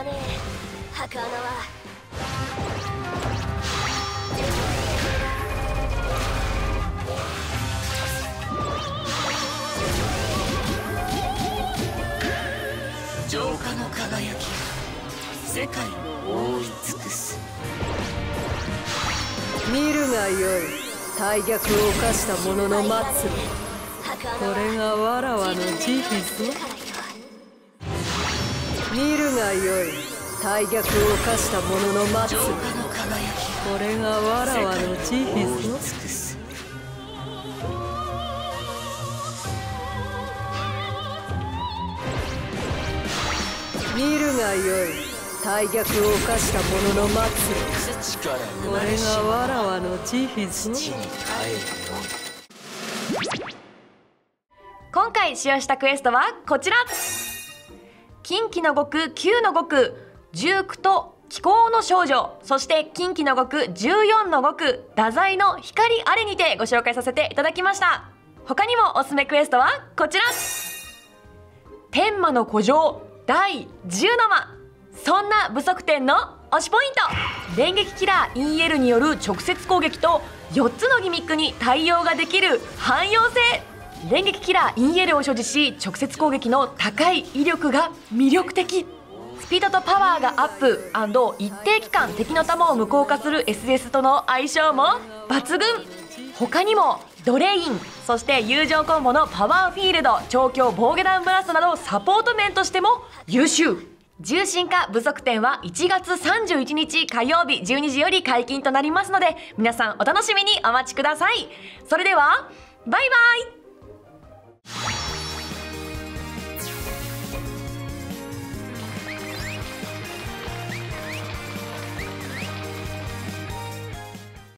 だね、墓穴は。 浄化の輝きが世界を覆い尽くす。 見るがよい、大逆を犯した者の末路。これがわらわの慈悲ぞ。見るがよい、大逆を犯した者の末路。これがわらわの慈悲ぞ。見るがよい、大逆を犯した者の末路。これがわらわの慈悲ぞ。 今回使用したクエストはこちら。近畿の極9の極、19と気候の少女、そして近畿の極14の極、太宰の光あれにてご紹介させていただきました。他にもおすすめクエストはこちら。天魔の古城第10の間。そんな不足点の推しポイント。電撃キラー EL による直接攻撃と4つのギミックに対応ができる汎用性。電撃キラー EL を所持し、直接攻撃の高い威力が魅力的。スピードとパワーがアップ&一定期間敵の弾を無効化する SS との相性も抜群。他にもドレイン、そして友情コンボのパワーフィールド、超強防御弾ブラストなどサポート面としても優秀。重心化不足点は1月31日火曜日12時より解禁となりますので、皆さんお楽しみにお待ちください。それではバイバイ。